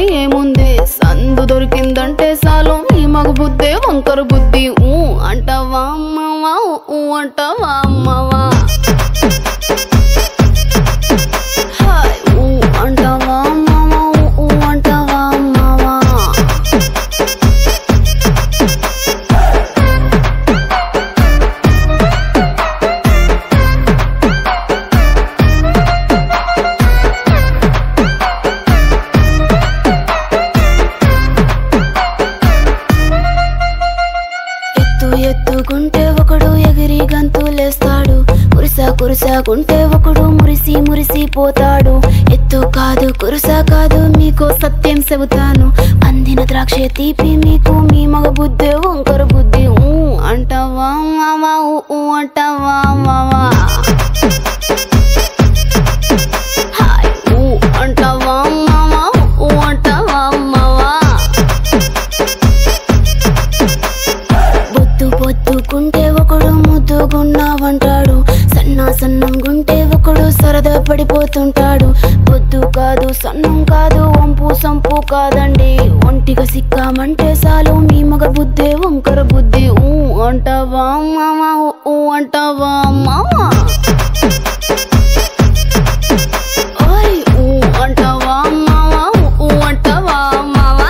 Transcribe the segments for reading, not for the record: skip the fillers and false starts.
గాని ఏముంది సందు దొరికిందంటే చాలు ఈ మగ బుద్ధే వంకర బుద్ధి ఊ అంటావా అమ్మవా ఊ అంటావా అమ్మవా హాయ్ ఊ అంటావా అమ్మవా ఊ అంటావా అమ్మవా ఎత్తుకుంటే ఒకడు ఎగిరి గంతులేస్తాడు కురుసాకుంటే ఒకడు మురిసి మురిసిపోతాడు ఎత్తు కాదు కురుసా కాదు మీకు సత్యం చెబుతాను అందిన ద్రాక్ష తీపి మీకు మీ మగ బుద్ధి వంకర బుద్ధి ఊ అంటావా మావా ఊ అంటావా మావా హాయ్ ఊ అంటావా మావా ఊ అంటావా మావా పొద్దుకుంటే ఒకడు ముద్దుగున్నావంటాడు సన్నంగుంటే ఒకడు సరదా పడిపోతుంటాడు పొద్దు కాదు సన్నం కాదు వంపు సంపు కాదండి ఒంటిగా సిక్కామంటే చాలు మీ మగ బుద్ధి వంకర బుద్ధి ఊ అంటావా మావా ఊ అంటావా మావా ఓయ్ ఊ అంటావా మావా ఊ అంటావా మావా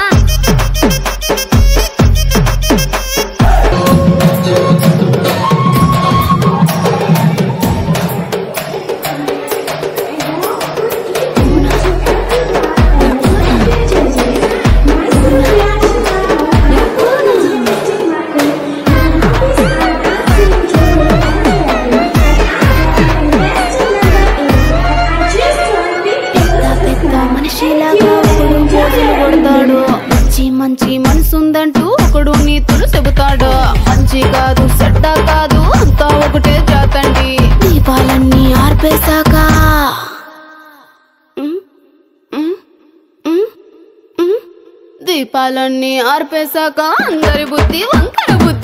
మంచి మనసుందంటూ ఒకడు నీతులు చెబుతాడు మంచి కాదు చెడ్డ కాదు అంతా ఒకటే జాతండి దీపాలన్నీ ఆర్పేశాక దీపాలన్నీ ఆర్పేశాక అందరి బుద్ధి వంకర బుద్ధి